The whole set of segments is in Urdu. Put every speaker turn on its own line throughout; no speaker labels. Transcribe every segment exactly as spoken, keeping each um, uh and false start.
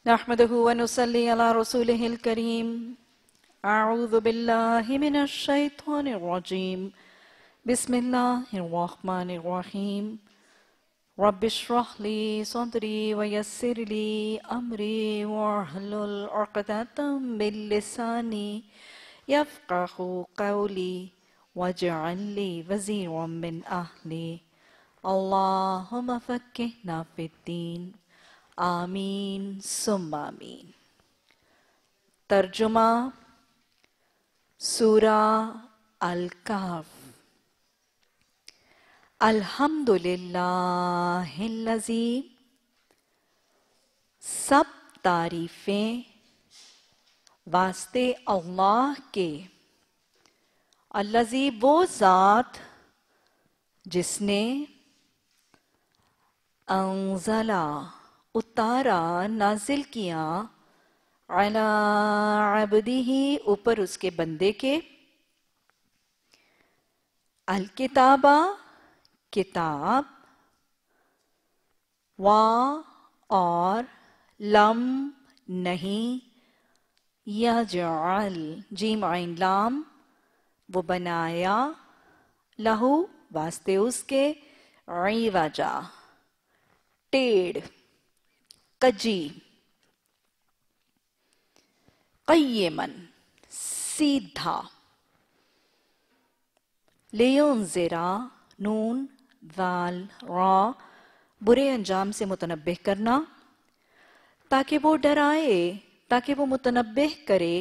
نحمده ونصلي على رسوله الكريم. أعوذ بالله من الشيطان الرجيم. بسم الله الرحمن الرحيم. رب اشرح لي صدري ويسر لي أمري واحلل عقدة من لساني يفقهوا قولي واجعل لي وزيرا من أهلي. اللهم فقهنا في الدين. آمین ثم آمین. ترجمہ سورہ الکہف. الحمدللہ الذی، سب تعریفیں واسطے اللہ کے. الذی، وہ ذات جس نے انزلہ، اتارا، نازل کیا، علی عبدہ، اوپر اس کے بندے کے، الکتابہ، کتاب، و اور، لم نہیں، یجعل، جیم عین لام، وہ بنایا، لہو، واسطے اس کے، عوجا، ٹیڑھ، کجی، قیمن، سیدھا، لینذرا، نون، ذال، را، برے انجام سے متنبہ کرنا، تاکہ وہ ڈرائے، تاکہ وہ متنبہ کرے،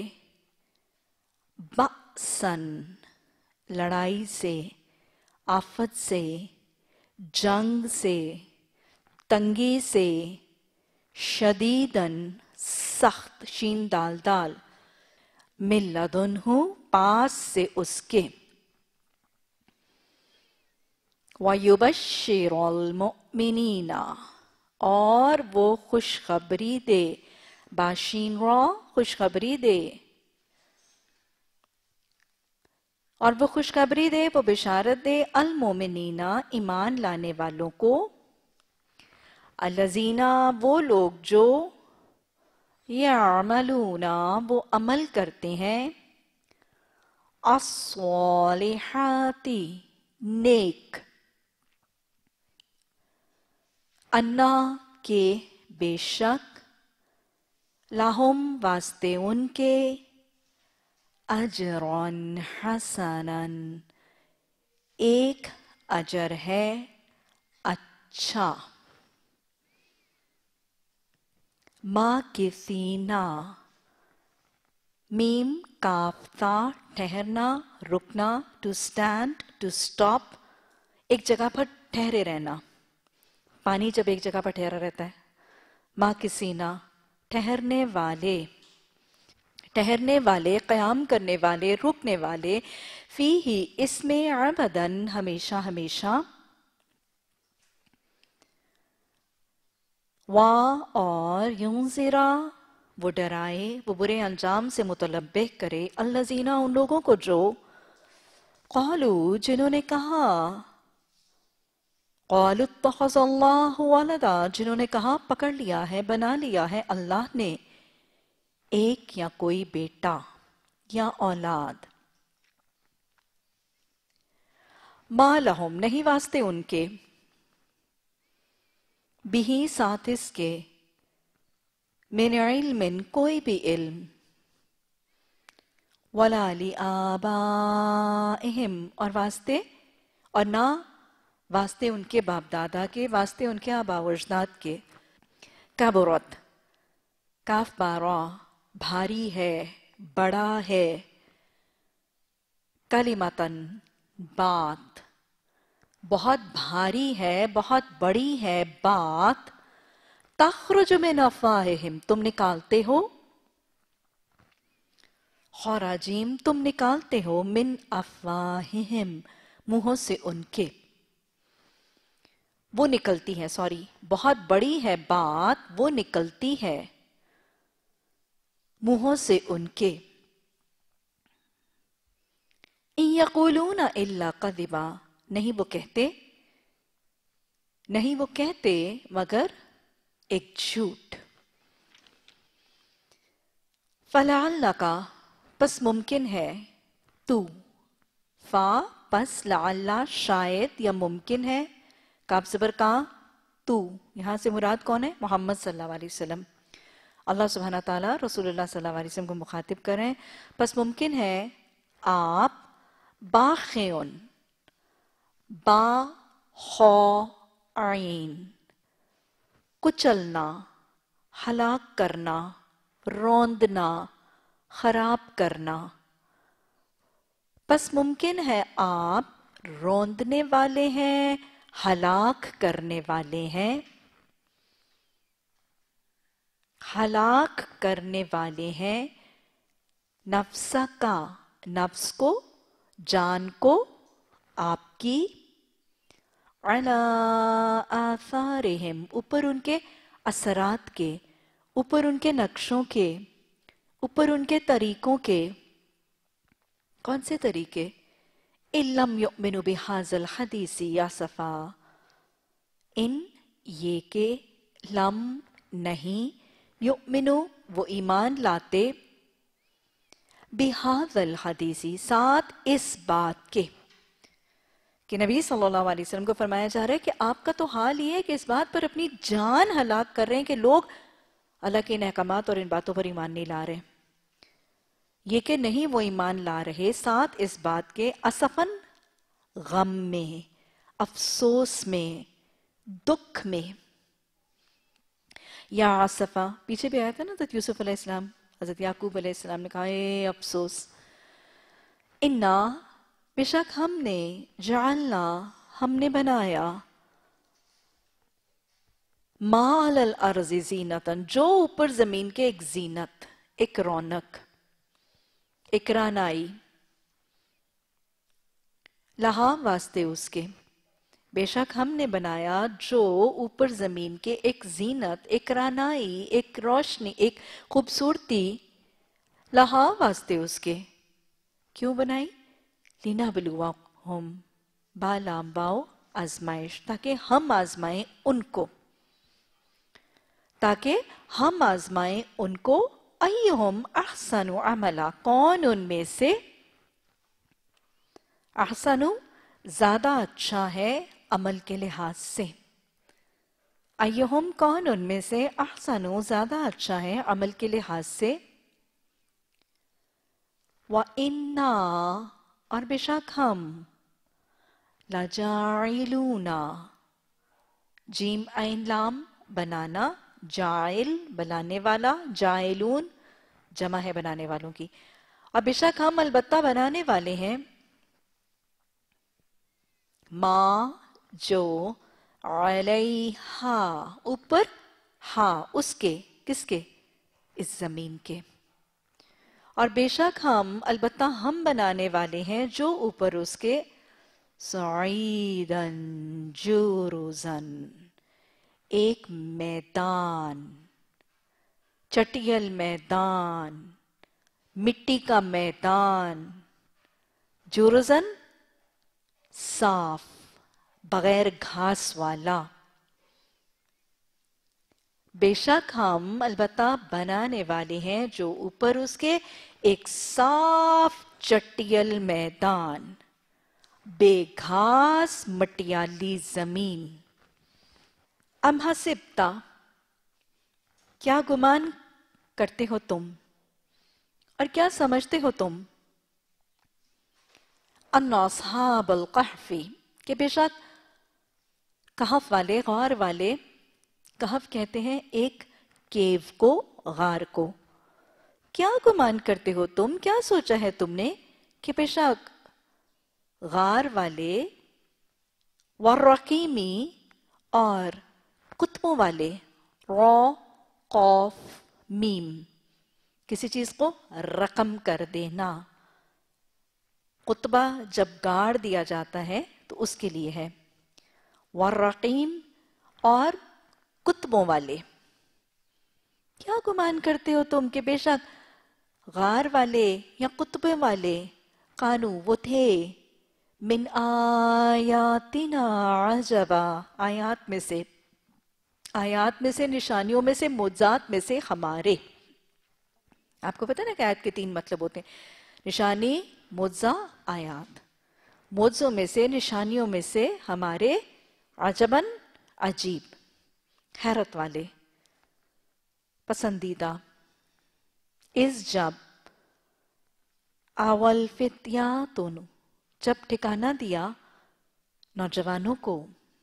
بأسن، لڑائی سے، آفت سے، جنگ سے، تنگی سے، شدیدن، سخت، شین دال دال، من لدنہ، پاس سے اس کے، وَيُبَشِّرُ الْمُؤْمِنِينَ، اور وہ خوشخبری دے، باشین را، خوشخبری دے، اور وہ خوشخبری دے، وہ بشارت دے، المومنین، ایمان لانے والوں کو، الذین، وہ لوگ جو، یعملون، وہ عمل کرتے ہیں، الصالحات، نیک، انا، کے، بے شک، لہم، واسطے ان کے، اجرا حسنا، ایک اجر ہے اچھا، ماکثین، میم، کاف، تا، ٹھہرنا، رکنا، ٹو اسٹینڈ، ٹو اسٹاپ، ایک جگہ پر ٹھہرے رہنا. پانی جب ایک جگہ پر ٹھہرا رہتا ہے. ماکثین، ٹھہرنے والے، ٹھہرنے والے، قیام کرنے والے، رکنے والے، فیہ، اس میں، ابداً، ہمیشہ ہمیشہ، و اور، ینذرا، وہ ڈرائے، وہ برے انجام سے متنبہ کرے، الذین، ان لوگوں کو جو، قالوا، جنہوں نے کہا، قالوا اتخذ اللہ ولدا، جنہوں نے کہا پکڑ لیا ہے، بنا لیا ہے اللہ نے ایک یا کوئی بیٹا یا اولاد. ما لہم، نہیں واسطے ان کے، بھی، ساتھ اس کے، من علم، کوئی بھی علم، ولا لآبائہم، اور واسطے، اور نہ واسطے ان کے باپ دادا کے، واسطے ان کے آباء و اجداد کے. کبرت، کاف بارا، بھاری ہے، بڑا ہے، کلمتن، بات، بہت بھاری ہے، بہت بڑی ہے بات، تخرج من افواہہم، تم نکالتے ہو، خراجیم، تم نکالتے ہو، من افواہہم، منہوں سے ان کے، وہ نکلتی ہے، سوری، بہت بڑی ہے بات، وہ نکلتی ہے منہوں سے ان کے. ان یقولون الا کذبا، نہیں وہ کہتے، نہیں وہ کہتے مگر ایک جھوٹ. فَلَعَلَّكَ پس ممکن ہے تو، فا پس لعلہ شاید یا ممکن ہے، کاف زبر کا تو، یہاں سے مراد کون ہے؟ محمد صلی اللہ علیہ وسلم. اللہ سبحانہ تعالیٰ رسول اللہ صلی اللہ علیہ وسلم کو مخاطب کریں، پس ممکن ہے آپ باخعن، با خو عین، کچلنا، ہلاک کرنا، روندنا، خراب کرنا. پس ممکن ہے آپ روندنے والے ہیں، ہلاک کرنے والے ہیں، ہلاک کرنے والے ہیں نفسا کا، نفس کو، جان کو، آپ کی، علی آثارہم اوپر ان کے اثرات کے، اوپر ان کے نقشوں کے، اوپر ان کے طریقوں کے. کون سے طریقے؟ ان لم یؤمنوا بہذا الحدیث یا صفا، ان یہ کہ لم نہیں، یؤمنو وہ ایمان لاتے، بہذا الحدیث ساتھ اس بات کے، کہ نبی صلی اللہ علیہ وسلم کو فرمایا جا رہا ہے کہ آپ کا تو حال یہ ہے کہ اس بات پر اپنی جان ہلاک کر رہے ہیں کہ لوگ اللہ کے ان احکامات اور ان باتوں پر ایمان نہیں لا رہے. یہ کہ نہیں وہ ایمان لا رہے ساتھ اس بات کے، اسفن غم میں، افسوس میں، دکھ میں. یا آصفہ پیچھے بھی آیا تھا نا، حضرت یوسف علیہ السلام، حضرت یعقوب علیہ السلام نے کہا اے افسوس. انا بے شک ہم نے، جعلنا ہم نے بنایا، ما علی الارض زینتاً جو اوپر زمین کے ایک زینت، ایک رونق، ایک رانائی، لہا واسطے اس کے، بے شک ہم نے بنایا جو اوپر زمین کے ایک زینت، ایک رانائی، ایک روشنی، ایک خوبصورتی، لہا واسطے اس کے. کیوں بنائی؟ لِنَبْلُوَهُمْ بالام باؤ آزمائش، تاکہ ہم آزمائیں ان کو، تاکہ ہم آزمائیں ان کو، ایہم احسن عملا کون ان میں سے، احسن زیادہ اچھا ہے عمل کے لحاظ سے، ایہم کون ان میں سے، احسن زیادہ اچھا ہے عمل کے لحاظ سے. وَإِنَّا اور بے شک ہم، لَجَاعِلُونَ جیم عین لام بنانا، جائل بنانے والا، جائلون جمع ہے بنانے والوں کی، اور بے شک ہم البتہ بنانے والے ہیں، ما جو، علیہا اوپر، ہاں اس کے، کس کے؟ اس زمین کے. اور بے شک ہم البتہ ہم بنانے والے ہیں جو اوپر اس کے، صعیداً جرزاً ایک میدان، چٹیل میدان، مٹی کا میدان، جرزاً صاف، بغیر گھاس والا. بے شک ہم البتہ بنانے والے ہیں جو اوپر اس کے ایک صاف چٹیل میدان، بے گھاس مٹیالی زمین. ام حسبتا کیا گمان کرتے ہو تم اور کیا سمجھتے ہو تم، ان اصحاب القحف کہ بے شک کہف والے، غار والے، کہف کہتے ہیں ایک کیو کو، غار کو. کیا گمان کرتے ہو تم، کیا سوچا ہے تم نے کہ بے شک غار والے، والرقیمی اور قطبوں والے، را قوف میم، کسی چیز کو رقم کر دینا، قطبہ جب گاڑ دیا جاتا ہے تو اس کے لیے ہے، والرقیم اور قطبوں والے. کیا گمان کرتے ہو تم کہ بے شک غار والے یا قطبے والے، قانو وہ تھے، من آیاتنا عجبا آیات میں سے، آیات میں سے، نشانیوں میں سے، معجزات میں سے ہمارے، آپ کو پتا نا کہ آیت کے تین مطلب ہوتے ہیں، نشانی، معجزہ، آیات. معجزوں میں سے، نشانیوں میں سے ہمارے عجباً عجیب، حیرت والے، پسندیدہ. اس جب اول فتیاتن، جب ٹھکانہ دیا نوجوانوں کو،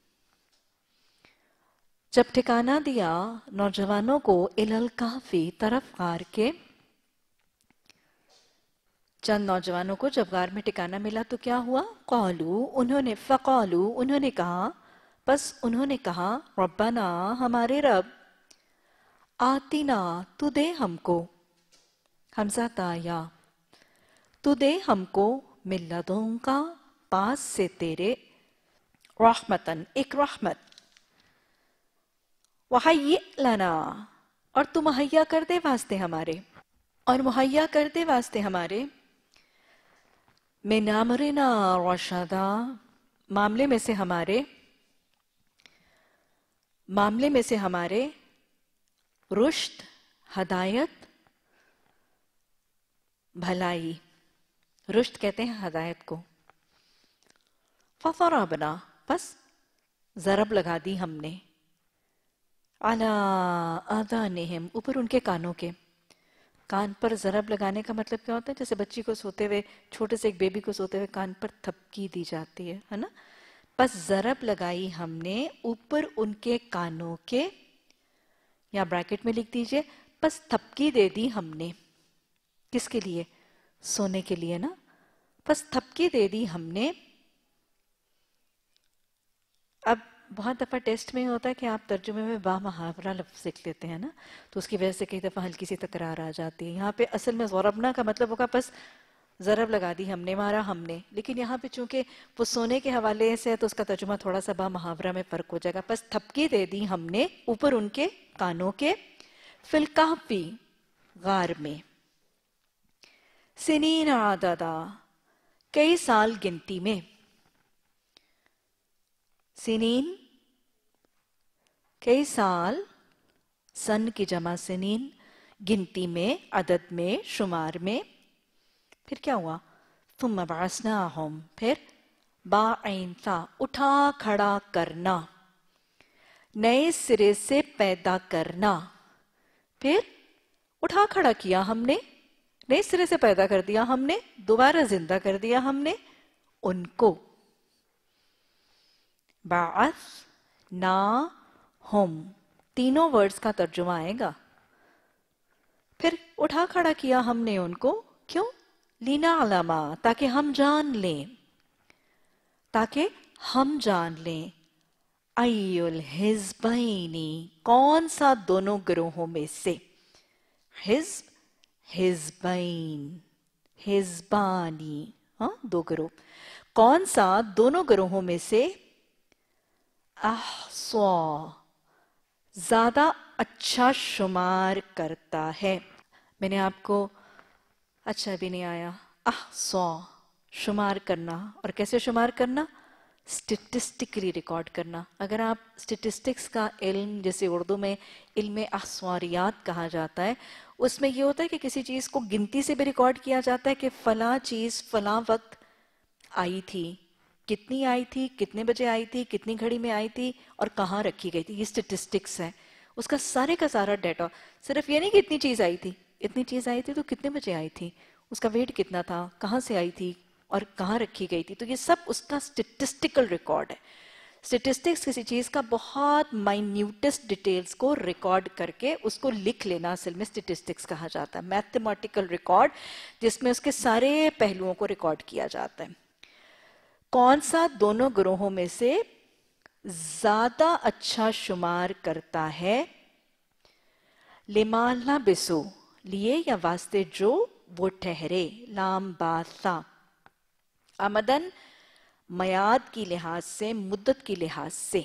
جب ٹھکانہ دیا نوجوانوں کو الی الکہف، طرف غار کے. چند نوجوانوں کو جب غار میں ٹھکانہ ملا تو کیا ہوا؟ قالو، انہوں نے، فقالو، انہوں نے کہا، بس انہوں نے کہا، ربنا، ہمارے رب، آتنا، تو دے ہم کو، حمزہ تایا، تو دے ہم کو، من لدنکا، پاس سے تیرے، رحمتن، ایک رحمت، وحیئ لنا، اور تو مہیا کر دے واسطے ہمارے، اور مہیا کر دے واسطے ہمارے، من امرنا رشدا، معاملے میں سے ہمارے، معاملے میں سے ہمارے، رشد، ہدایت، بھلائی. رشد کہتے ہیں ہدایت کو. فضربنا، بس ضرب لگا دی ہم نے، علی آذانہم، اوپر ان کے کانوں کے. کان پر ضرب لگانے کا مطلب کیا ہوتا ہے؟ جیسے بچی کو سوتے ہوئے، چھوٹے سے ایک بیبی کو سوتے ہوئے کان پر تھپکی دی جاتی ہے ہے نا. بس ضرب لگائی ہم نے اوپر ان کے کانوں کے، یا بریکٹ میں لکھ دیجئے، بس تھپکی دے دی ہم نے. کس کے لیے؟ سونے کے لیے نا. بس تھپکی دے دی ہم نے. اب بہت دفعہ ٹیسٹ میں ہوتا ہے کہ آپ ترجمے میں با محاورہ لفظ لکھ لیتے ہیں نا، تو اس کی وجہ سے کئی دفعہ ہلکی سی تکرار آ جاتی ہے. یہاں پہ اصل میں ضربنا کا مطلب ہوگا بس ضرب لگا دی ہم نے، مارا ہم نے. لیکن یہاں پہ چونکہ وہ سونے کے حوالے سے ہے تو اس کا ترجمہ تھوڑا سا با محاورہ میں فرق ہو جائے گا. بس تھپکی دے دی ہم نے اوپر ان کے کانوں کے، فی الکہف، غار میں، سنین عددا، کئی سال گنتی میں. سنین، کئی سال، سن کی جمع سنین، گنتی میں، عدد میں، شمار میں. پھر کیا ہوا؟ ثم بعثناہم، پھر باعین تھا، اٹھا کھڑا کرنا، نئے سرے سے پیدا کرنا. پھر اٹھا کھڑا کیا ہم نے، نئے سرے سے پیدا کر دیا ہم نے، دوبارہ زندہ کر دیا ہم نے ان کو. بعث نا ہم، تینوں ورڈز کا ترجمہ آئے گا. پھر اٹھا کھڑا کیا ہم نے ان کو، کیوں؟ لِنَعْلَمَ، تاکہ ہم جان لیں، تاکہ ہم جان لیں، أَيُّ الْحِزْبَيْنِ، کون سا دونوں گروہوں میں سے. حزب، حزبین، حزبانی، ہاں دو گروہ، کون سا دونوں گروہوں میں سے، احصا، زیادہ اچھا شمار کرتا ہے. میں نے آپ کو اچھا بھی نہیں آیا، احصا، شمار کرنا. اور کیسے شمار کرنا؟ اسٹیٹسٹکلی ریکارڈ کرنا. اگر آپ اسٹیٹسٹکس کا علم، جیسے اردو میں علم احصاریات کہا جاتا ہے، اس میں یہ ہوتا ہے کہ کسی چیز کو گنتی سے بھی ریکارڈ کیا جاتا ہے کہ فلاں چیز فلاں وقت آئی تھی، کتنی آئی تھی، کتنے بجے آئی تھی، کتنی گھڑی میں آئی تھی، اور کہاں رکھی گئی تھی. یہ اسٹیٹسٹکس ہے. اس کا سارے کا سارا ڈیٹا، صرف یہ نہیں کہ اتنی چیز آئی تھی، اتنی چیز آئی تھی تو کتنے بجے آئی تھی، اس کا ویٹ کتنا تھا، کہاں سے آئی تھی، اور کہاں رکھی گئی تھی. تو یہ سب اس کا اسٹیٹسٹیکل ریکارڈ ہے. اسٹیٹسٹکس کسی چیز کا بہت مائنیوٹسٹ ڈیٹیلز کو ریکارڈ کر کے اس کو لکھ لینا اصل میں اسٹیٹسٹکس کہا جاتا ہے. میتھمیٹیکل ریکارڈ جس میں اس کے سارے پہلوؤں کو ریکارڈ کیا جاتا ہے. کون سا دونوں گروہوں میں سے زیادہ اچھا شمار کرتا ہے، لما لبسو، لیے یا واسطے جو وہ ٹھہرے، لام باثا، آمدن میعاد کی لحاظ سے، مدت کی لحاظ سے.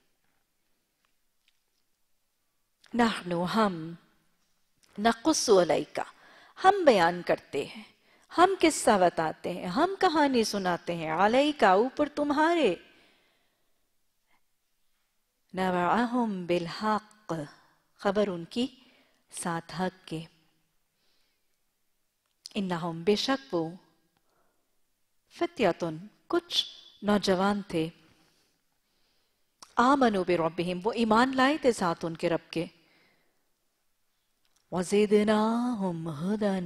نحنو، ہم، نقص علیکا، ہم بیان کرتے ہیں، ہم قصہ بتاتے ہیں، ہم کہانی سناتے ہیں، علیکا، اوپر تمہارے، نبعہم بالحق، خبر ان کی ساتھ حق کے. इन्नहुम बेशक वो फित्यातुन कुछ नौजवान थे, आमनु बिरब्बिहिम वो ईमान लाए थे साथ उनके रब के, वज़िदनाहुम हुदन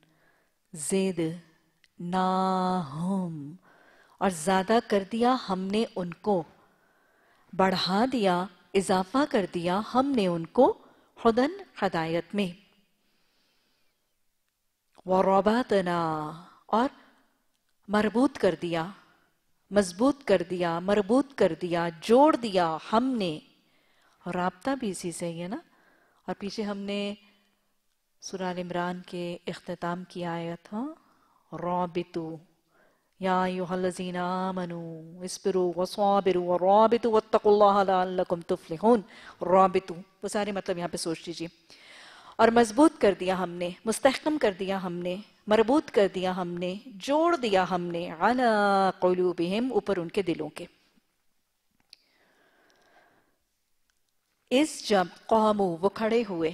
ज़िदनाहुम और ज्यादा कर दिया हमने उनको, बढ़ा दिया, इजाफा कर दिया हमने उनको हुदन हदायत में, वरबतना और मरबूत कर दिया, मजबूत कर दिया, मरबूत कर दिया, जोड़ दिया हमने। और राब्ता भी इसी से ही है ना। और पीछे हमने सूरह अल इमरान के इख्तिताम की आयत, हाँ, राबितु या अय्युहल्लज़ीना आमनू इस्बिरू वसाबिरू वराबितु वत्तकुल्लाह लअल्लकुम तुफ्लिहून। राबितु वो सारे मतलब यहाँ पे सोच लीजिए। और मजबूत कर दिया हमने, मुस्तहकम कर दिया हमने, मरबूत कर दिया हमने, जोड़ दिया हमने, अला क़ुलूबिहिम ऊपर उनके दिलों के। इस जब क़ामू वो खड़े हुए,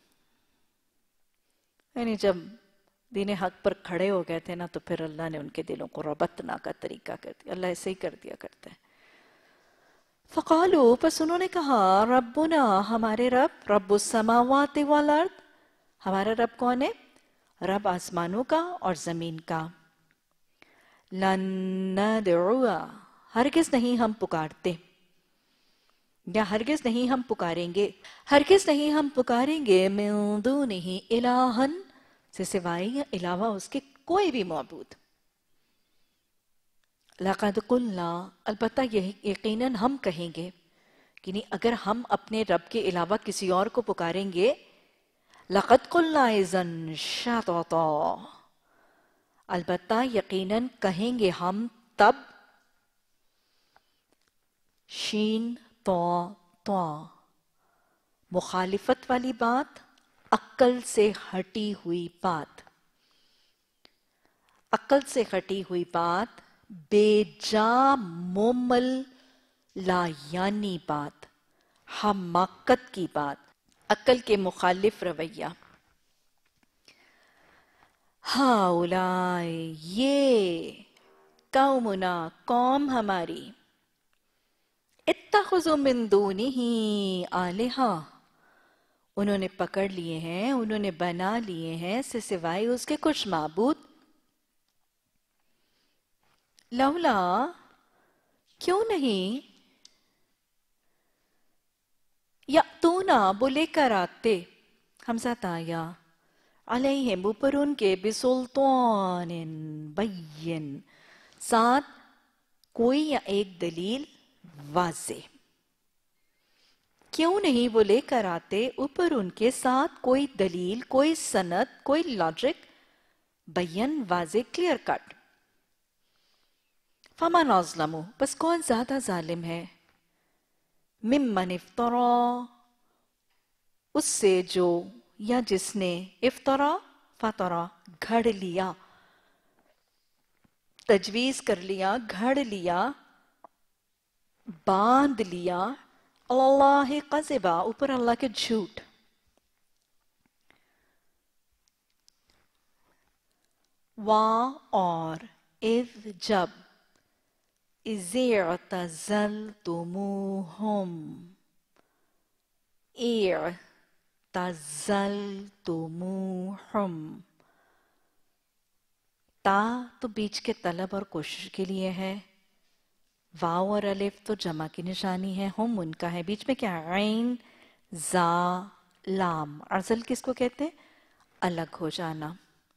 यानी जब दीन हक पर खड़े हो गए थे ना, तो फिर अल्लाह ने उनके दिलों को रबतना का तरीका कर दिया। अल्लाह ऐसे ही कर दिया करता है। फ़क़ालू बस उन्होंने कहा, रब्बुना हमारे रब, रब्बुस समावाति वल अर्द हमारा रब कौन है? रब आसमानों का और जमीन का। लन नदउआ हरगिज नहीं हम पुकारते, या हरगिज नहीं हम पुकारेंगे, हरगिज नहीं हम पुकारेंगे मिन दूनिही इलाहन से सिवाय या अलावा उसके कोई भी मौजूद। लक़द क़ुल्ना अलबत्ता यही यकीनन हम कहेंगे कि नहीं, अगर हम अपने रब के अलावा किसी और को पुकारेंगे, लक़द क़ुल्ना इज़न शतता अलबत्ता यकीनन कहेंगे हम तब, शीन तो तो मुखालिफत वाली बात, अक्ल से हटी हुई बात, अक्ल से हटी हुई बात, बेजा मोमल लायानी बात, हमाकत की बात, अक्ल के मुखालिफ रवैया। हाउलाए ये कौमुना कौम हमारी, इत्तख़ुज़ू मिन दूनिही आलिहा उन्होंने पकड़ लिए हैं, उन्होंने बना लिए हैं से सिवाय उसके कुछ माबूद। लौला क्यों नहीं, या तू ना वो लेकर आते, हमजा ताया अलैहिम ऊपर उनके बिसुल्तानिन बय्यिन साथ कोई या एक दलील वाज़े। क्यों नहीं वो लेकर आते ऊपर उनके साथ कोई दलील, कोई सनद, कोई लॉजिक, बयन वाज़े, क्लियर कट। फमन अज़लमु बस कौन ज्यादा जालिम है, मिम्मन इफ्तरा उससे जो या जिसने, इफ्तरा फतरा घड़ लिया, तजवीज कर लिया, घड़ लिया, बांध लिया, अल्लाह क़ज़िबा ऊपर अल्लाह के झूठ। वा और इज़ जब, इज़िअतज़लतुमूहुम इअतज़लतुमूहुम ता तो बीच के तलब और कोशिश के लिए है, वाव और अलिफ तो जमा की निशानी है, हम उनका है, बीच में क्या ऐन जा लाम। अर्जल किसको कहते हैं? अलग हो जाना,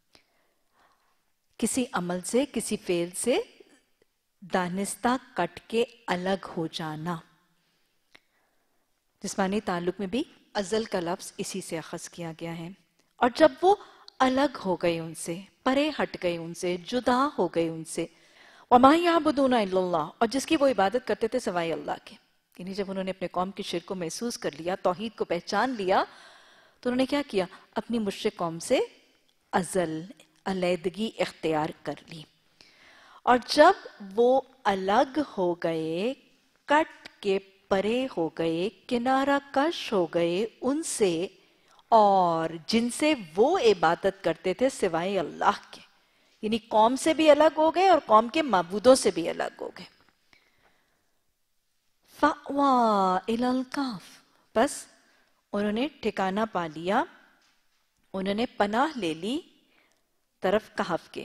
किसी अमल से, किसी फेल से दानिस्ता कट के अलग हो जाना। जिस्मानी ताल्लुक में भी अजल का लफ्ज इसी से अखज़ किया गया है। और जब वो अलग हो गए उनसे, परे हट गए उनसे, जुदा हो गए उनसे, वमा याबुदूना इल्लल्लाह और जिसकी वो इबादत करते थे सवाए अल्लाह के, यानी जब उन्होंने अपने कौम की शिर्क को महसूस कर लिया, तौहीद को पहचान लिया, तो उन्होंने क्या किया? अपनी मुश्रिक कौम से अजल, अलैदगी इख्तियार कर ली। और जब वो अलग हो गए, कट के परे हो गए, किनारा कश हो गए उनसे اور जिनसे वो इबादत करते थे सिवाय अल्लाह के, यानी कौम से भी अलग हो गए और कौम के माबूदों से भी अलग हो गए। फ़अवा इलल कहफ, बस उन्होंने ठिकाना पा लिया, उन्होंने पनाह ले ली तरफ कहफ के।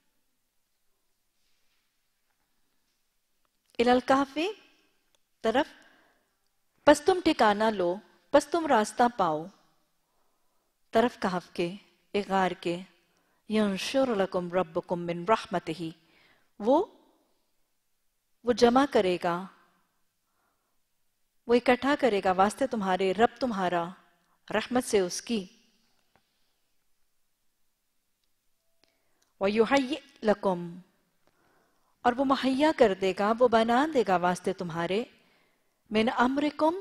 इलल कहफी तरफ, बस तुम ठिकाना लो, बस तुम रास्ता पाओ तरफ कहफ के, एक गार के। यंशुर लकुम रब्बुकुम मिन रहमतिही, वो वो जमा करेगा, वो इकट्ठा करेगा वास्ते तुम्हारे रब तुम्हारा रहमत से उसकी। वयुहय्यि लकुम, और वो मुहैया कर देगा, वो बना देगा वास्ते तुम्हारे, मिन अम्रिकुम,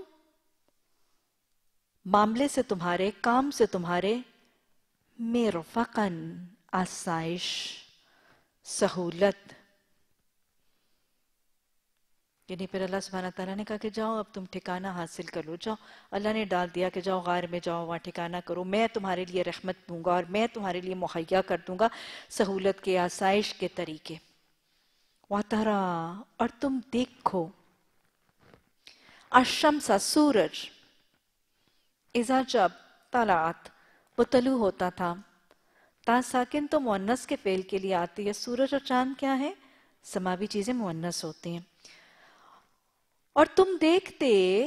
मामले से तुम्हारे, काम से तुम्हारे, मिरफकन, आसाइश, सहूलत। यानी फिर अल्लाह सुब्हाना तआला ने कहा कि जाओ अब तुम ठिकाना हासिल कर लो, जाओ। अल्लाह ने डाल दिया कि जाओ गार में जाओ, वहाँ ठिकाना करो, मैं तुम्हारे लिए रहमत दूंगा और मैं तुम्हारे लिए मुहैया कर दूंगा सहूलत के, आसाइश के तरीके। वातरा, और तुम देखो, अशम्सा, सूरज, इज़ा जब, तलात, वो तलू होता था। ता साकिन तो मुअन्नस के फेल के लिए आती है, सूरज और चांद क्या है, समावी चीजें मुअन्नस होती हैं। और तुम देखते,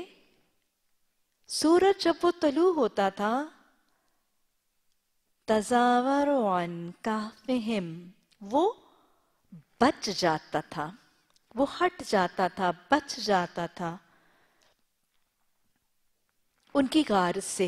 सूरज जब वो तलू होता था, तज़ावरु अन कहफ़िहिम, वो बच जाता था, वो हट जाता था, बच जाता था उनकी गार से।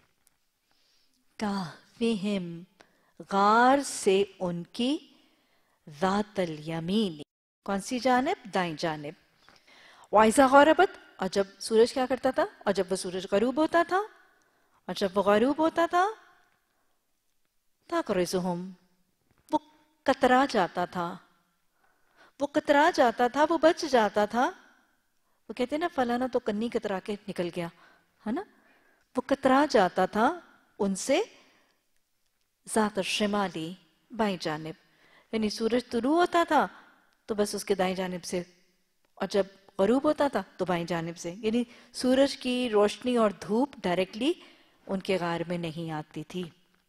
कहफ़िहिम, गार से उनकी, ज़ातल यमीन, कौन सी जानिब, दाईं जानिब। वाइज़ा ग़रबत, और जब सूरज क्या करता था, और जब वो सूरज ग़रूब होता था, और जब वो ग़रूब होता था, तक़रिज़ुहुम, वो कतरा जाता था, वो कतरा जाता था, वो बच जाता था। वो कहते हैं ना फलाना तो कन्नी कतरा के निकल गया, है ना, वो कतरा जाता था उनसे, ज़ात शिमाली, बाईं जानिब। यानी सूरज तुलू होता था तो बस उसके दाईं जानिब से, और जब ग़रूब होता था तो बाईं जानिब से। यानी सूरज की रोशनी और धूप डायरेक्टली उनके गार में नहीं आती थी।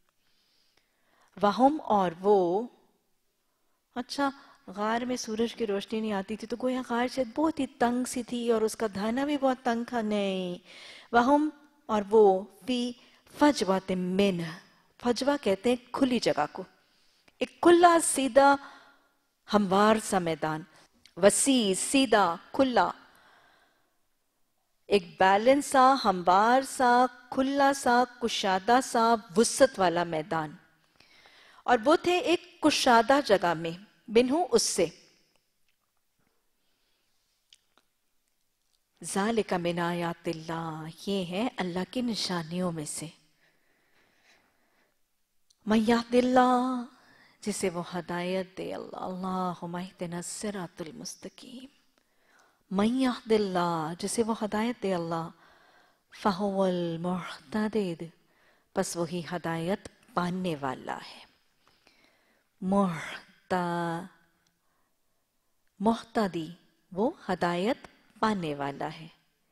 वहुम, और वो, अच्छा गार में सूरज की रोशनी नहीं आती थी तो गोया गार शायद बहुत ही तंग सी थी और उसका धाना भी बहुत तंग था, नहीं। वहुम, और वो, फी फजवात मिन, फजवा कहते हैं खुली जगह को, एक खुला सीधा हमवार सा मैदान, वसी, सीधा, खुला, एक बैलेंस सा, हमवार सा, खुला सा, कुशादा सा, वुसत वाला मैदान। और वो थे एक कुशादा जगह में, बिन्हु उससे। ज़ालिका मिन आयातिल्लाह, ये है अल्लाह की निशानियों में से। मन यहदिल्लाह, जिसे वो हदायत दे, अल्लाह, अल्लाहुम्मा इहदिना सिरातुल मुस्तकीम। मन यहदिल्लाह, जिसे वो हदायत दे अल्लाह, फहुवल मुहतदिद, बस वही हदायत पाने वाला है। मुहता मुहतदी, वो हदायत पाने वाला है।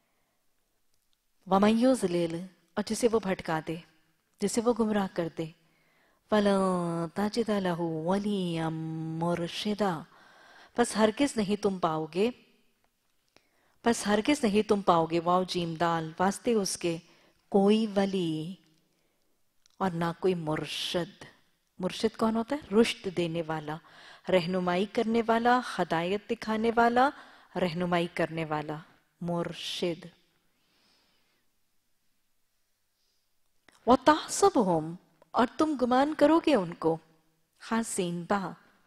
वमन युज़लिल, और जिसे वो भटका दे, जिसे वो गुमराह कर दे, फला ताजिद लहू वलिय्यम मुर्शिदा, बस हरगिज़ नहीं तुम पाओगे, बस हरगिज़ नहीं तुम पाओगे, वाव जीम दाल, वास्ते उसके, कोई वली और ना कोई मुर्शिद। मुर्शिद कौन होता है, रुश्द देने वाला, रहनुमाई करने वाला, हदायत दिखाने वाला, रहनुमाई करने वाला, मुर्शिद। व तहसबुहुम, और तुम गुमान करोगे उनको, हासिन बा,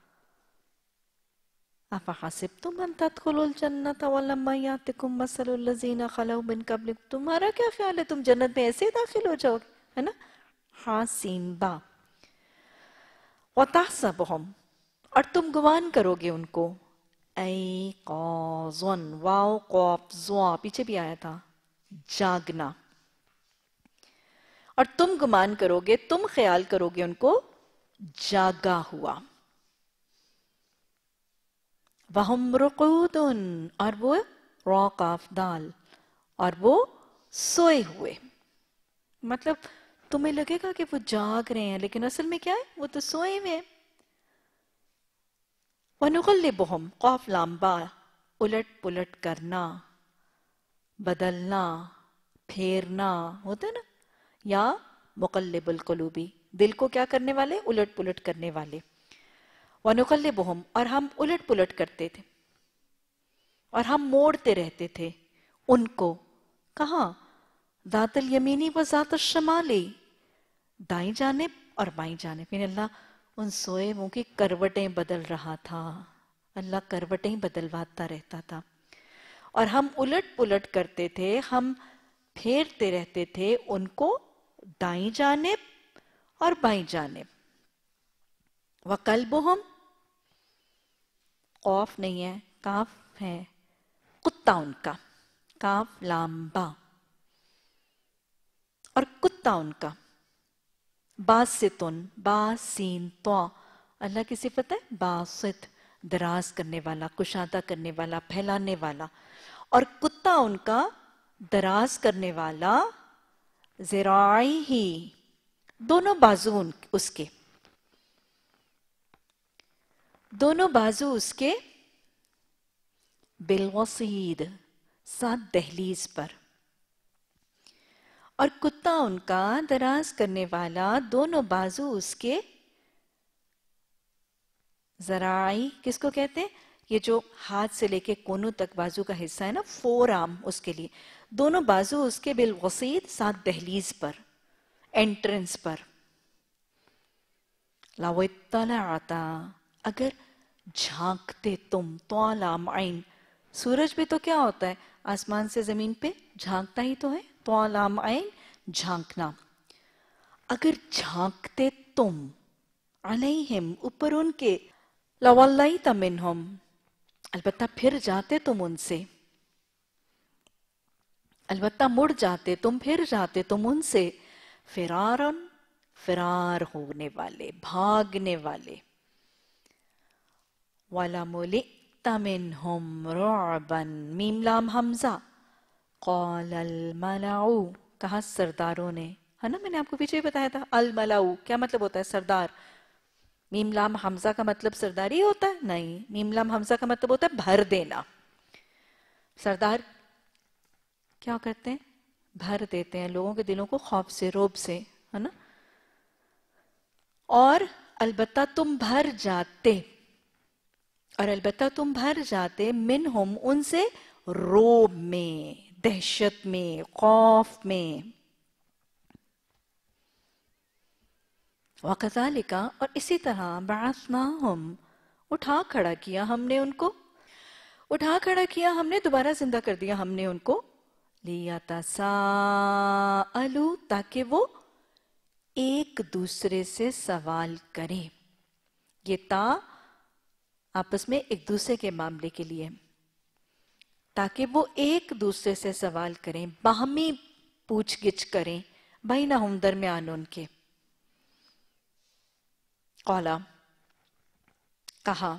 अफहसिब्तुम अन तदखुलुल जन्नत वलम्मा यातिकुम मसलुल लज़ीना खलौ मिन क़ब्लिकुम, तुम्हारा क्या ख्याल है तुम जन्नत में ऐसे ही दाखिल हो जाओगे, है ना। हासिन बा, व तहसबुहुम, और तुम गुमान करोगे उनको, ऐ क़ाज़न, वाव क़ाफ ज़ा, पीछे भी आया था, जागना। اور تم گمان کرو گے، تم خیال کرو گے ان کو جاگا ہوا. وَهُمْ رُقُودٌ، اور وہ را قاف دال، اور وہ سوئے ہوئے. مطلب تمہیں لگے گا کہ وہ جاگ رہے ہیں، لیکن اصل میں کیا ہے، وہ تو سوئے ہوئے ہیں. وَنُقَلِّبُهُمْ، قاف لام با، الٹ پلٹ کرنا، بدلنا، پھیرنا ہوتا ہے نا، یا مقلب القلوبی، دل کو کیا کرنے والے، الٹ پلٹ کرنے والے. وَنُقَلِّبُهُمْ، اور ہم الٹ پلٹ کرتے تھے اور ہم موڑتے رہتے تھے ان کو. کہاں؟ ذات الیمینی و ذات الشمالی، دائیں جانب اور بائیں جانب. یعنی اللہ ان سوئے منہ کی کروٹیں بدل رہا تھا، اللہ کروٹیں بدلواتا رہتا تھا اور ہم الٹ پلٹ کرتے تھے، ہم پھیرتے رہتے تھے ان کو دائیں جانب اور بائیں جانب. وَقَلْبُهُمْ، قاف نہیں ہے، کاف ہے، کتا ان کا، کاف لام با، اور کتا ان کا. باسطن، با سین تو، اللہ کی صفت ہے باسط، دراز کرنے والا، کشادہ کرنے والا، پھیلانے والا. اور کتا ان کا دراز کرنے والا، ذراعی ہی، دونوں بازو اس کے، دونوں بازو اس کے، بالوسید، ساتھ دہلیز پر. اور کتا ان کا دراز کرنے والا، دونوں بازو اس کے، ذراعی کس کو کہتے ہیں؟ یہ جو ہاتھ سے لے کے کونوں تک بازو کا حصہ ہے نا، فور آرم، اس کے لیے دونوں بازو اس کے بالوسید، ساتھ دہلیز پر، انٹرنس پر. لو اطلعت، اگر جھانکتے تم، طالام عین، سورج بھی تو کیا ہوتا ہے، آسمان سے زمین پہ جھانکتا ہی تو ہے، طالام عین، جھانکنا. اگر جھانکتے تم، علیہم، اوپر ان کے، لَوَلَّيْتَ مِنْهُمْ، البتہ پھر جاتے تم ان سے، البتہ مڑ جاتے تم، پھر جاتے تم ان سے، فرارن، فرار ہونے والے، بھاگنے والے. وَلَمُلِئْتَ مِنْهُمْ رُعْبًا، میم لام حمزہ، قَالَ الْمَلَعُ، کہا سرداروں نے، ہے نا، میں نے آپ کو پیچھے بتایا تھا، الملعو کیا مطلب ہوتا ہے، سردار. میم لام حمزہ کا مطلب سرداری ہوتا ہے؟ نہیں، میم لام حمزہ کا مطلب ہوتا ہے بھر دینا. سردار کیا کرتے ہیں؟ بھر دیتے ہیں لوگوں کے دلوں کو خوف سے، روب سے، ہے نا. اور البتہ تم بھر جاتے، اور البتہ تم بھر جاتے، منہم ان سے، روب میں، دہشت میں، خوف میں. وَقَذَلِكَ، اور اسی طرح، بَعَثْنَاهُمْ، اٹھا کھڑا کیا ہم نے ان کو، اٹھا کھڑا کیا ہم نے، دوبارہ زندہ کر دیا ہم نے ان کو، لِيَتَسَاءَلُوا، تاکہ وہ ایک دوسرے سے سوال کریں. یہ تا آپس میں ایک دوسرے کے معاملے کے لیے، تاکہ وہ ایک دوسرے سے سوال کریں، باہمی پوچھ گچھ کریں، بینہم، درمیان ان کے. قالا، کہا،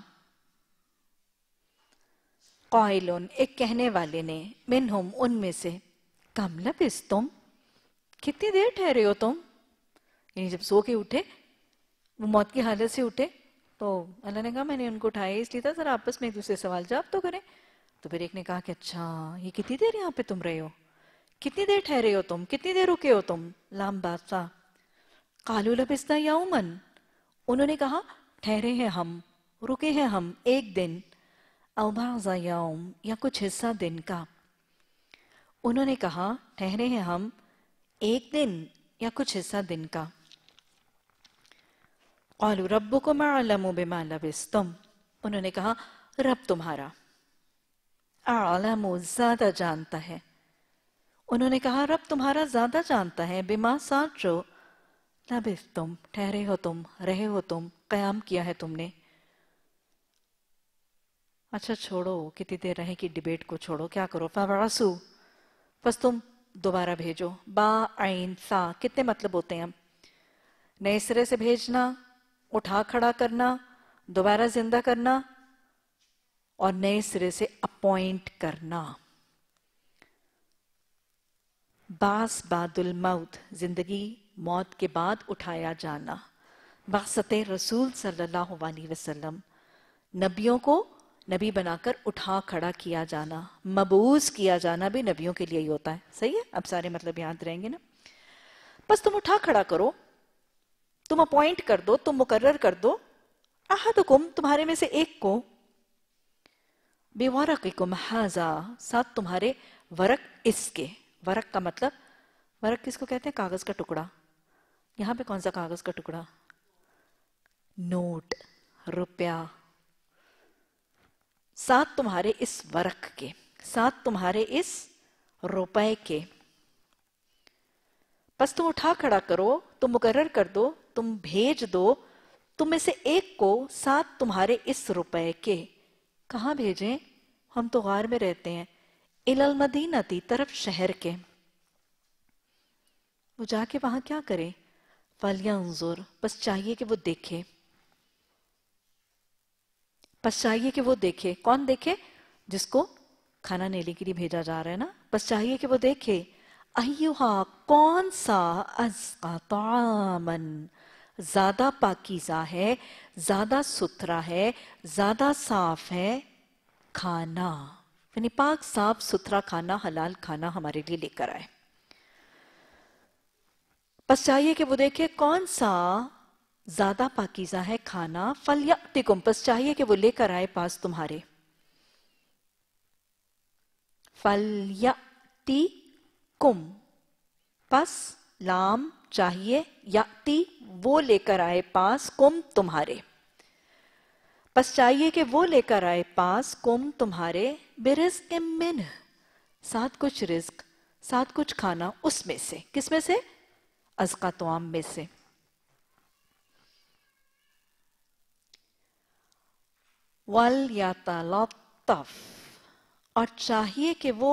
قائلن، ایک کہنے والے نے، منہم، ان میں سے، کم لبثتم، کتنی دیر ٹھہرے ہو تم. یعنی جب سو کے اٹھے، وہ موت کی حالت سے اٹھے، تو اللہ نے کہا میں نے ان کو اٹھایا اس لیے تھا ذرا آپس میں ایک دوسرے سوال جواب تو کریں. تو پھر ایک نے کہا کہ اچھا یہ کتنی دیر یہاں پہ تم رہے ہو، کتنی دیر ٹھہرے ہو تم، کتنی دیر رکے ہو تم. لام بادشاہ. قالوا لبثنا یوما، انہوں نے کہا ٹھہرے ہیں ہم، رکے ہیں ہم ایک دن، او بعض یوم، یا کچھ حصہ دن کا. انہوں نے کہا ٹھہرے ہیں ہم ایک دن یا کچھ حصہ دن کا. قالوا ربکم اعلم بما لبثتم، انہوں نے کہا رب تمہارا، اعلم، زیادہ جانتا ہے. انہوں نے کہا رب تمہارا زیادہ جانتا ہے، بما، ساتھ جو، لبثتم، ٹھہرے ہو تم، رہے ہو تم، قیام کیا ہے تم نے. اچھا چھوڑو کتنی دیر رہے کی ڈیبیٹ کو چھوڑو، کیا کرو، فبعثوا، بس تم दोबारा भेजो। बा आइन सा कितने मतलब होते हैं? नए सिरे से भेजना, उठा खड़ा करना, दोबारा जिंदा करना और नए सिरे से अपॉइंट करना। बास बादुल मौत, जिंदगी मौत के बाद उठाया जाना। बासते रसूल सल्लल्लाहु अलैहि वसल्लम, नबियों को नबी बनाकर उठा खड़ा किया जाना। मबूस किया जाना भी नबियों के लिए ही होता है। सही है, अब सारे मतलब याद रहेंगे ना। बस तुम उठा खड़ा करो, तुम अपॉइंट कर दो, तुम मुकर्रर कर दो। अहदुकुम, तुम्हारे में से एक को, बिवरकिकुम हाजा, साथ तुम्हारे वरक इसके। वरक का मतलब, वरक किसको कहते हैं? कागज का टुकड़ा। यहां पे कौन सा कागज का टुकड़ा? नोट, रुपया। साथ तुम्हारे इस वरक के, साथ तुम्हारे इस रुपए के। बस तुम उठा खड़ा करो, तुम मुकर्रर कर दो, तुम भेज दो, तुम में से एक को साथ तुम्हारे इस रुपए के। कहां भेजें? हम तो गार में रहते हैं। इलल मदीनती, तरफ शहर के। वो जाके वहां क्या करे? फलयंजुर, बस चाहिए कि वो देखे, बस चाहिए कि वो देखे। कौन देखे? जिसको खाना नेने के लिए भेजा जा रहा है ना। बस चाहिए कि वो देखे। अय्युहा, कौन सा, अज़का तामन, ज्यादा पाकीज़ा है, ज्यादा सुथरा है, ज्यादा साफ है खाना। यानी पाक साफ सुथरा खाना, हलाल खाना हमारे लिए लेकर आए। बस चाहिए कि वो देखे कौन सा ज्यादा पाकीज़ा है खाना। फलयअतिकुम, बस चाहिए कि वो लेकर आए पास तुम्हारे। फलयअतिकुम, बस लाम चाहिए, याति वो लेकर आए पास, कुम तुम्हारे। बस चाहिए कि वो लेकर आए पास, कुम तुम्हारे, बिरिज़्क़ मिन्ह, साथ कुछ रिज्क, साथ कुछ खाना उसमें से। किसमें से? अज़का तोआम में से। वल यतलत्तफ, और चाहिए कि वो,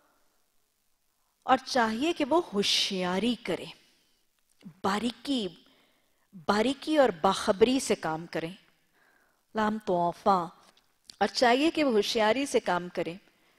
और चाहिए कि वो होशियारी करे, बारीकी, बारीकी और बाखबरी से काम करें। लाम तोफा, और चाहिए कि वो होशियारी से काम करे,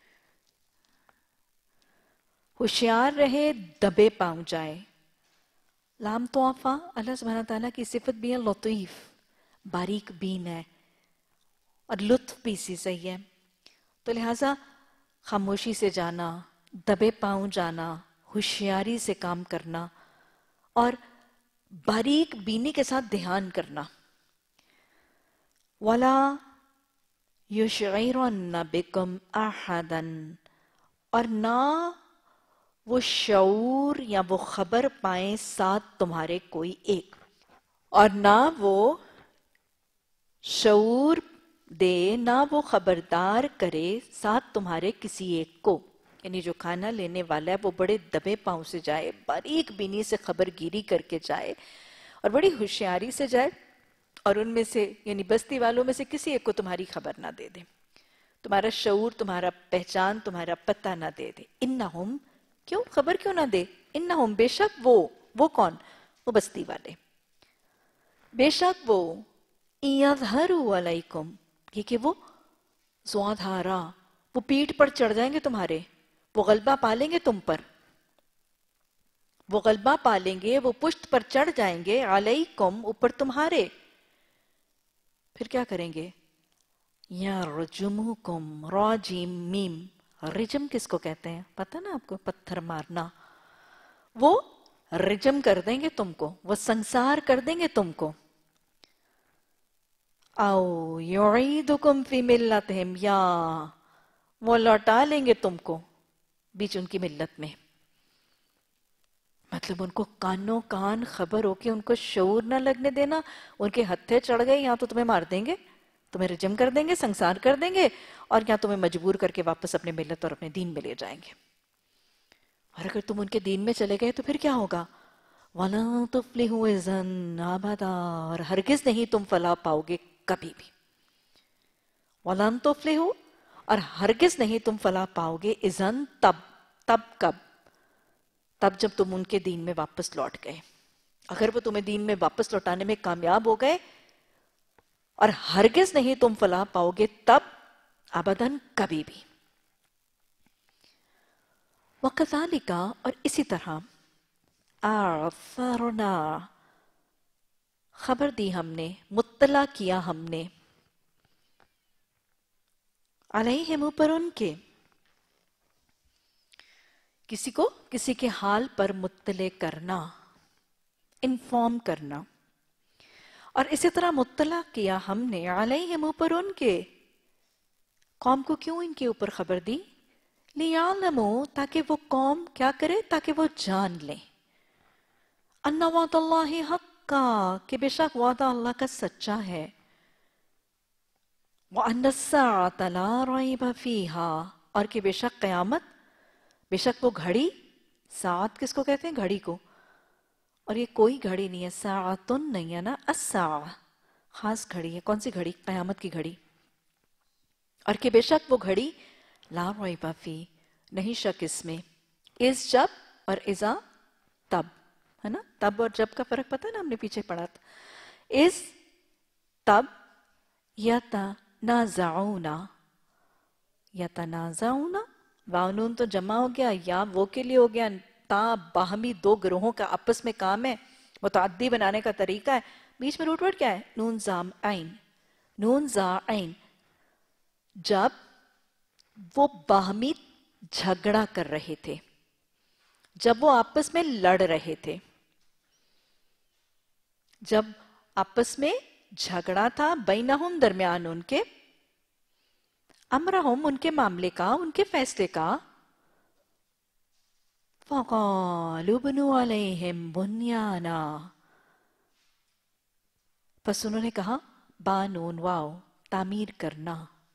होशियार रहे, दबे पाँव जाए। लाम तोफा, अल्लाह सुब्हानहू तआला की सिफत भी है लतीफ, बारीक बीन है और लुत्फ भी इसी सही है। तो लिहाजा खामोशी से जाना, दबे पाँव जाना, होशियारी से काम करना और बारीक बीनी के साथ ध्यान करना। वला युशइरुन बिकुम अहदन, और ना वो शऊर या वो खबर पाए साथ तुम्हारे कोई एक, और ना वो शऊर दे, ना वो खबरदार करे साथ तुम्हारे किसी एक को। यानी जो खाना लेने वाला है वो बड़े दबे पांव से जाए, बारीक बीनी से खबरगिरी करके जाए और बड़ी होशियारी से जाए, और उनमें से यानी बस्ती वालों में से किसी एक को तुम्हारी खबर ना दे दे, तुम्हारा शऊर, तुम्हारा पहचान, तुम्हारा पता ना दे दे। इन्नहुम, क्यों खबर क्यों ना दे? इन्नहुम, बेशक वो, वो कौन? वो बस्ती वाले। बेशक वो, यज़हरु अलैकुम, ये कि वो ज़्वाधारा, वो पीठ पर चढ़ जाएंगे तुम्हारे, वो गलबा पालेंगे तुम पर, वो गलबा पालेंगे, वो पुष्ट पर चढ़ जाएंगे, अलैकुम, ऊपर तुम्हारे। फिर क्या करेंगे? यरजुमुकुम, राजिम मीम, रिजम किसको कहते हैं पता ना आपको? पत्थर मारना। वो रिजम कर देंगे तुमको, वो संसार कर देंगे तुमको। आओ युईदुकुम फी मिल्लतिहिम, या वो लौटा लेंगे तुमको बीच उनकी मिल्लत में। मतलब उनको कानों कान खबर हो कि उनको शऊर न लगने देना, उनके हत्थे चढ़ गए, या तो तुम्हें मार देंगे, तुम्हें रिजम कर देंगे, संसार कर देंगे, और या तुम्हें मजबूर करके वापस अपने मिल्लत और अपने दीन में ले जाएंगे। और अगर तुम उनके दीन में चले गए तो फिर क्या होगा? वला तुफ्लिहू इज़न अबदा, और हरगिज नहीं तुम फलाह पाओगे कभी भी। वलन तुफ्लिहू, और हरगिज नहीं तुम फलाह पाओगे, इज़न, तब, तब कब? تب جب تم ان کے دین میں واپس لوٹ گئے. اگر وہ تمہیں دین میں واپس لوٹانے میں کامیاب ہو گئے اور ہرگز نہیں تم فلاح پاؤ گے تب ابداً کبھی بھی. وَكَذَلِكَ اور اسی طرح آثَرْنَا خبر دی ہم نے، مطلع کیا ہم نے، علیہم اوپر ان کے، کسی کو کسی کے حال پر مطلع کرنا، انفارم کرنا. اور اسی طرح مطلع کیا ہم نے علیہم اوپر ان کے. قوم کو کیوں ان کے اوپر خبر دی؟ لِيَعْلَمُوا تاکہ وہ قوم کیا کرے؟ تاکہ وہ جان لیں اَنَّ وَعْدَ اللَّهِ حَقًّا کہ بے شک وعدہ اللہ کا سچا ہے. وَأَنَّ السَّاعَةَ لَا رَيْبَ فِيهَا اور کہ بے شک قیامت، بے شک وہ گھڑی، ساعت کس کو کہتے ہیں؟ گھڑی کو. اور یہ کوئی گھڑی نہیں ہے، ساعتن نہیں ہے نا، الساعہ خاص گھڑی ہے. کون سی گھڑی؟ قیامت کی گھڑی. اور کہ بے شک وہ گھڑی لا ریب فی نہیں شک اس میں، اس جب اور اذا تب ہے نا. تب اور جب کا فرق پتہ ہے نا، ہم نے پیچھے پڑھا تھا. اس تب یتنازعون یتنازعون واؤن تو جمع ہو گیا، یا وہ کے لیے ہو گیا. تا باہمی دو گروہوں کا آپس میں کام ہے، متعدی بنانے کا طریقہ ہے. بیچ میں روٹ ورڈ کیا ہے؟ نون زام عین، نون زا عین. جب وہ باہمی جھگڑا کر رہے تھے، جب وہ آپس میں لڑ رہے تھے، جب آپس میں جھگڑا تھا، بینہم درمیان ان کے، امرہم ان کے معاملے کا، ان کے فیصلے کا، فَقَالُوا بْنُوا عَلَيْهِمْ بُنْيَانًا پس انہوں نے کہا، بانون واو تعمیر کرنا،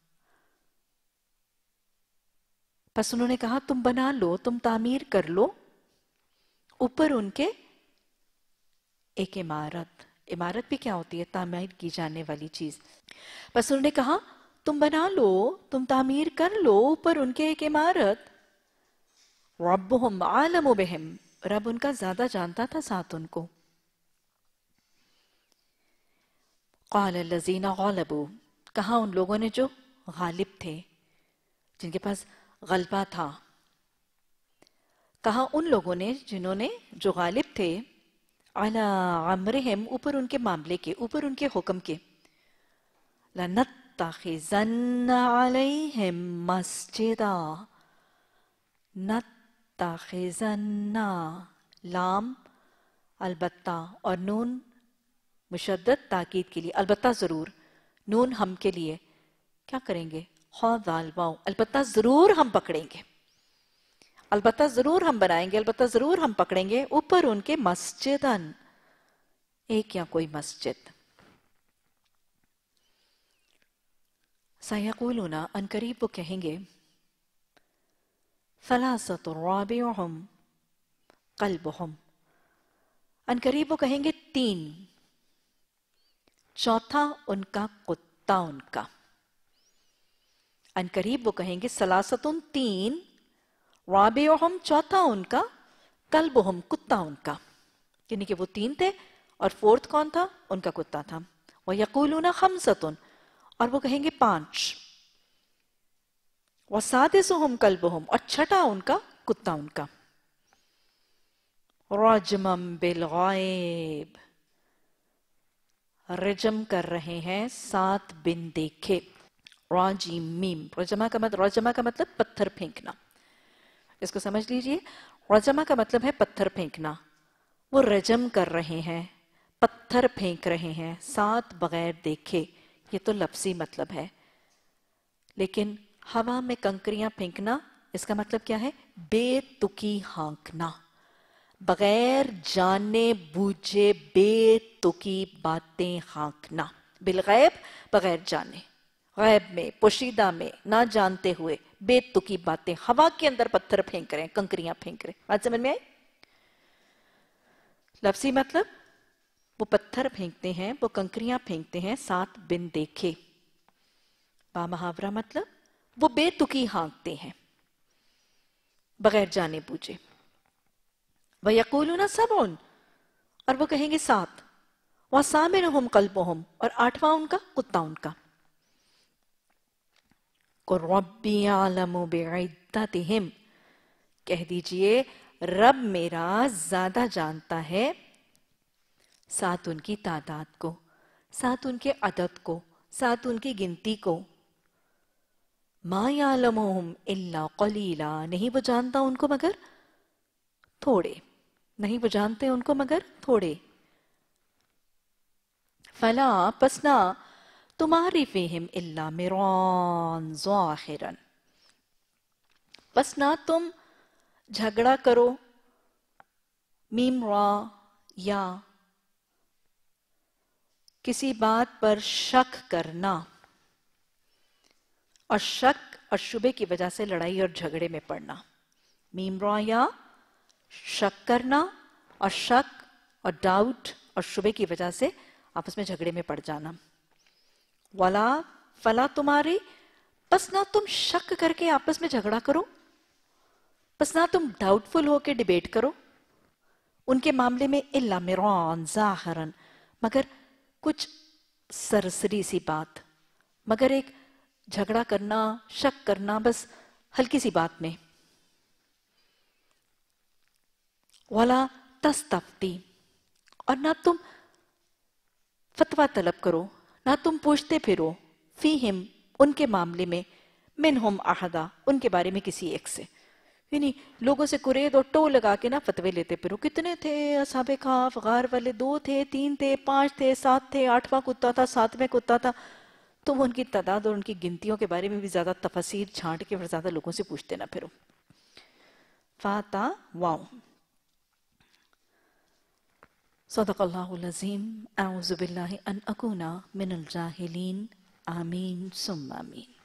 پس انہوں نے کہا تم بنا لو، تم تعمیر کر لو اوپر ان کے ایک عمارت. عمارت بھی کیا ہوتی ہے؟ تعمیر کی جانے والی چیز. پس انہوں نے کہا تم بنا لو، تم تعمیر کر لو اوپر ان کے ایک عمارت. ربهم عالم بہم رب ان کا زیادہ جانتا تھا ساتھ ان کو. قال الذین غلبوا کہا ان لوگوں نے جو غالب تھے، جن کے پاس غلبہ تھا، کہا ان لوگوں نے جنہوں نے جو غالب تھے، علی امرہم اوپر ان کے معاملے کے، اوپر ان کے حکم کے، لنتخذن علیہم مسجدا نتخذن لام البتہ اور نون مشدد تاکید کے لیے، البتہ ضرور، نون ہم کے لیے کیا کریں گے؟ خواہ دال واؤ البتہ ضرور ہم پکڑیں گے، البتہ ضرور ہم بنائیں گے، البتہ ضرور ہم پکڑیں گے اوپر ان کے مسجدن ایک یا کوئی مسجد. سیقولون ان قریب وہ کہیں گے، ثلاثۃ رابعہم قلبہم ان قریب وہ کہیں گے تین، چوتھا ان کا کتا ان کا. ان قریب وہ کہیں گے ثلاثۃ تین، رابعہم چوتھا ان کا، کلبہم کتا ان کا، یعنی کہ وہ تین تھے اور فورتھ کون تھا؟ ان کا کتا تھا. وَيَقُولُونَ خَمْسَةٌ اور وہ کہیں گے پانچ، وَسَادِسُهُمْ كَلْبُهُمْ اور چھٹا ان کا کتا ان کا. رَجْمًا بِالْغَائِبِ رجم کر رہے ہیں سات بن دیکھے. راجیم میم رجمہ کا مطلب رجمہ کا مطلب پتھر پھینکنا. اس کو سمجھ لیجئے، رجمہ کا مطلب ہے پتھر پھینکنا. وہ رجم کر رہے ہیں، پتھر پھینک رہے ہیں ساتھ بغیر دیکھے. یہ تو لفظی مطلب ہے، لیکن ہوا میں کنکریاں پھینکنا اس کا مطلب کیا ہے؟ بے تکی ہانکنا، بغیر جانے بوجھے بے تکی باتیں ہانکنا. بالغیب بغیر جانے، غیب میں، پوشیدہ میں، نہ جانتے ہوئے بے تکی باتیں، ہوا کے اندر پتھر پھینک رہے ہیں، کنکریاں پھینک رہے ہیں. بات سمجھ میں آئی؟ لفظی مطلب وہ پتھر پھینکتے ہیں، وہ کنکریاں پھینکتے ہیں ساتھ بن دیکھے. با محاورہ مطلب وہ بے تکی ہانکتے ہیں بغیر جانے بوجھے. وَيَقُولُونَ سَبْعٌ، اور وہ کہیں گے سات، وَثَامِنُهُمْ قَلْبُهُمْ، اور آٹھواں ان کا کتا ان کا. قُلْ رَبِّي أَعْلَمُ بِعِدَّتِهِمْ، کہہ دیجئے رب میرا زیادہ جانتا ہے ساتھ ان کی تعداد کو، ساتھ ان کے عدد کو، ساتھ ان کی گنتی کو. مَا يَعْلَمُهُمْ إِلَّا قَلِيلًا، نہیں وہ جانتا ان کو مگر تھوڑے، نہیں وہ جانتے ان کو مگر تھوڑے. فلا پسنا تمہاری فیہم الا مران ظاہرا، پس نہ تم جھگڑا کرو، میم را، یا کسی بات پر شک کرنا، اور شک اور شبے کی وجہ سے لڑائی اور جھگڑے میں پڑنا. میم را یا شک کرنا، اور شک اور ڈاؤٹ اور شبے کی وجہ سے آپس میں جھگڑے میں پڑ جانا. ولا فلا تمہاری، پس نہ تم شک کر کے آپس میں جھگڑا کرو، پس نہ تم ڈاؤٹ فل ہو کے ڈیبیٹ کرو ان کے معاملے میں، الا مران ظاہرا، مگر کچھ سرسری سی بات، مگر ایک جھگڑا کرنا، شک کرنا بس ہلکی سی بات میں. ولا تستفتی، اور نہ تم فتویٰ طلب کرو، نہ تم پوچھتے پھرو، فیہم ان کے معاملے میں، منہم احدا ان کے بارے میں کسی ایک سے. یعنی لوگوں سے قرید اور ٹو لگا کے نہ فتوے لیتے پھرو، کتنے تھے اصحاب کہف غار والے، دو تھے، تین تھے، پانچ تھے، سات تھے، آٹھواں کتا تھا، ساتویں کتا تھا. تم ان کی تعداد اور ان کی گنتیوں کے بارے میں بھی زیادہ تفاصیر چھانٹ کے اور زیادہ لوگوں سے پوچھتے نہ پھرو. فاتا واؤ. صدق اللہ العظیم. اعوذ باللہ ان اکونا من الجاہلین. آمین ثم آمین.